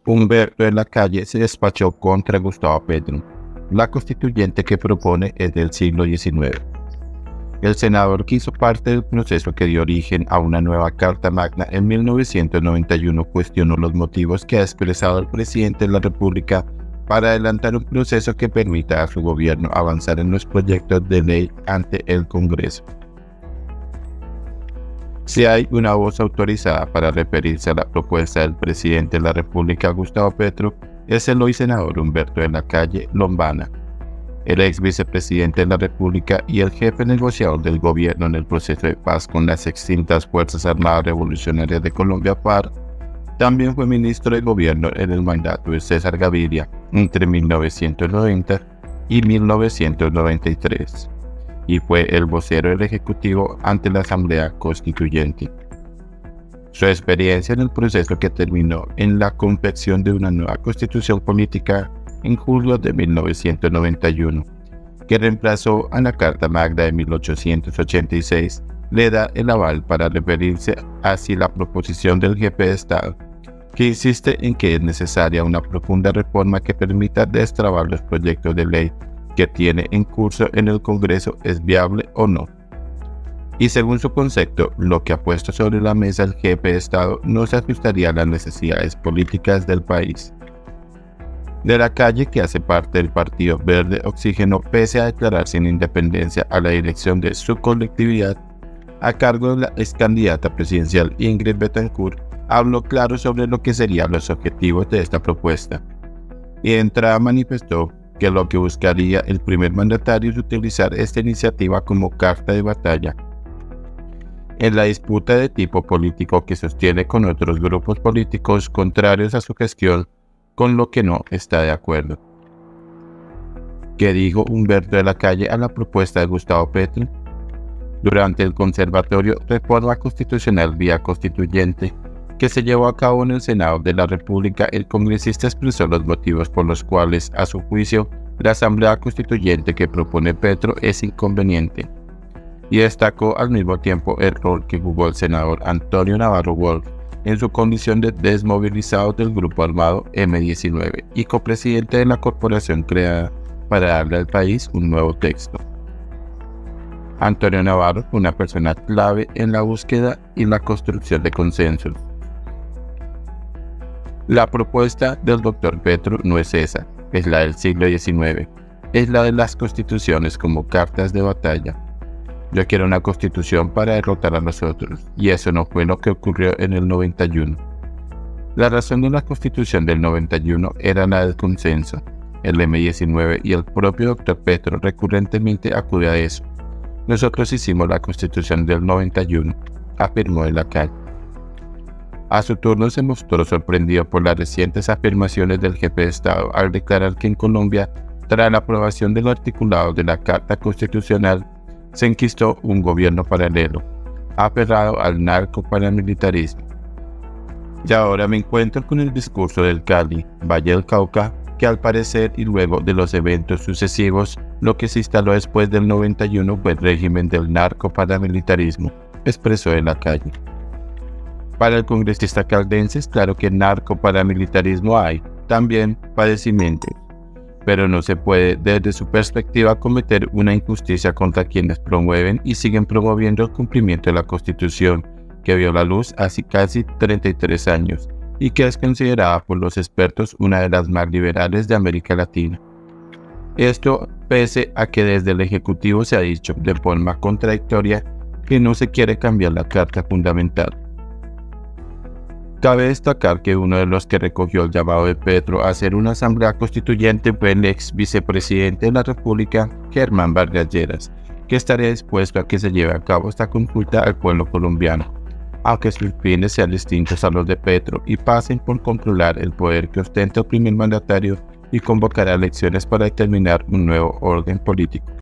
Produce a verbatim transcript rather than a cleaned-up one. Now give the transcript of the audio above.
Humberto de la Calle se despachó contra Gustavo Petro. La constituyente que propone es del siglo diecinueve. El senador que hizo parte del proceso que dio origen a una nueva Carta Magna en mil novecientos noventa y uno cuestionó los motivos que ha expresado el presidente de la República para adelantar un proceso que permita a su gobierno avanzar en los proyectos de ley ante el Congreso. Si hay una voz autorizada para referirse a la propuesta del presidente de la República, Gustavo Petro, es el hoy senador Humberto de la Calle Lombana, el ex vicepresidente de la República y el jefe negociador del gobierno en el proceso de paz con las extintas Fuerzas Armadas Revolucionarias de Colombia, FARC. También fue ministro de gobierno en el mandato de César Gaviria entre mil novecientos noventa y mil novecientos noventa y tres. Y fue el vocero del Ejecutivo ante la Asamblea Constituyente. Su experiencia en el proceso que terminó en la confección de una nueva constitución política en julio de mil novecientos noventa y uno, que reemplazó a la Carta Magna de mil ochocientos ochenta y seis, le da el aval para referirse así la proposición del jefe de Estado, que insiste en que es necesaria una profunda reforma que permita destrabar los proyectos de ley que tiene en curso en el Congreso, es viable o no. Y según su concepto, lo que ha puesto sobre la mesa el jefe de Estado no se ajustaría a las necesidades políticas del país. De la Calle, que hace parte del Partido Verde Oxígeno, pese a declarar sin independencia a la dirección de su colectividad, a cargo de la ex candidata presidencial Ingrid Betancourt, habló claro sobre lo que serían los objetivos de esta propuesta. Y de entrada manifestó que lo que buscaría el primer mandatario es utilizar esta iniciativa como carta de batalla en la disputa de tipo político que sostiene con otros grupos políticos contrarios a su gestión, con lo que no está de acuerdo. ¿Qué dijo Humberto de la Calle a la propuesta de Gustavo Petro? Durante el Conservatorio Reforma Constitucional Vía Constituyente, que se llevó a cabo en el Senado de la República, el congresista expresó los motivos por los cuales, a su juicio, la Asamblea Constituyente que propone Petro es inconveniente, y destacó al mismo tiempo el rol que jugó el senador Antonio Navarro Wolf en su condición de desmovilizado del grupo armado eme diecinueve y copresidente de la corporación creada para darle al país un nuevo texto. Antonio Navarro fue una persona clave en la búsqueda y la construcción de consensos. La propuesta del doctor Petro no es esa, es la del siglo diecinueve, es la de las constituciones como cartas de batalla. Yo quiero una constitución para derrotar a los otros, y eso no fue lo que ocurrió en el noventa y uno. La razón de la constitución del noventa y uno era la del consenso. El eme diecinueve y el propio doctor Petro recurrentemente acude a eso. Nosotros hicimos la constitución del noventa y uno, afirmó de la Calle. A su turno se mostró sorprendido por las recientes afirmaciones del jefe de Estado al declarar que en Colombia, tras la aprobación de los articulados de la Carta Constitucional, se enquistó un gobierno paralelo, aferrado al narcoparamilitarismo. Y ahora me encuentro con el discurso del Cali, Valle del Cauca, que al parecer y luego de los eventos sucesivos, lo que se instaló después del noventa y uno fue el régimen del narcoparamilitarismo, expresó de la Calle. Para el congresista caldense es claro que narcoparamilitarismo hay, también padecimientos, pero no se puede desde su perspectiva cometer una injusticia contra quienes promueven y siguen promoviendo el cumplimiento de la Constitución, que vio la luz hace casi treinta y tres años y que es considerada por los expertos una de las más liberales de América Latina. Esto pese a que desde el Ejecutivo se ha dicho de forma contradictoria que no se quiere cambiar la Carta Fundamental. Cabe destacar que uno de los que recogió el llamado de Petro a hacer una asamblea constituyente fue el ex vicepresidente de la República, Germán Vargas Lleras, que estaría dispuesto a que se lleve a cabo esta consulta al pueblo colombiano, aunque sus fines sean distintos a los de Petro y pasen por controlar el poder que ostenta el primer mandatario y convocar a elecciones para determinar un nuevo orden político.